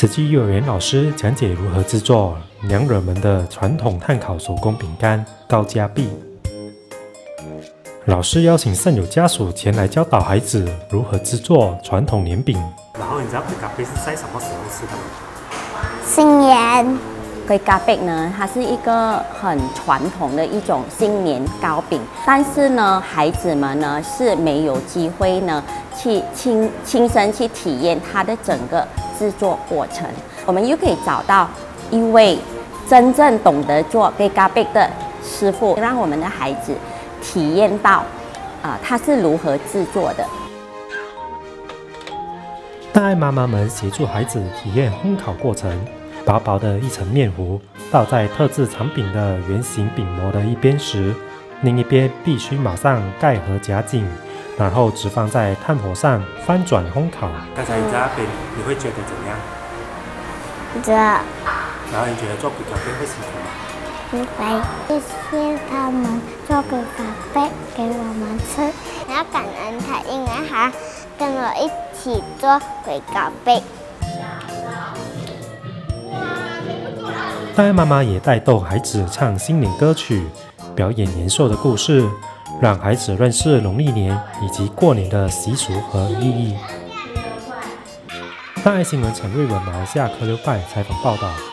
慈济幼儿园老师讲解如何制作娘惹们的传统炭烤手工饼干高加碧。老师邀请圣友家属前来教导孩子如何制作传统年饼。然后你知道高加碧是在什么时候吃的吗？ 新年。 龟咖啡呢，它是一个很传统的一种新年糕饼，但是呢，孩子们呢是没有机会呢去亲身去体验它的整个制作过程。我们又可以找到一位真正懂得做龟咖啡的师傅，让我们的孩子体验到它是如何制作的。 大爱妈妈们协助孩子体验烘烤过程。薄薄的一层面糊倒在特制长饼的圆形饼模的一边时，另一边必须马上盖合夹紧，然后只放在炭火上翻转烘烤。刚才你在那边，你会觉得怎样？ 热。 然后你觉得做龟咖啡会辛苦吗？ 不会，谢谢他们做龟咖啡给我们吃。你要感恩他，因为他跟我一起做龟咖啡。 大爱妈妈也带动孩子唱新年歌曲，表演年兽的故事，让孩子认识农历年以及过年的习俗和意义。大爱新闻陈瑞文马来西亚科流派采访报道。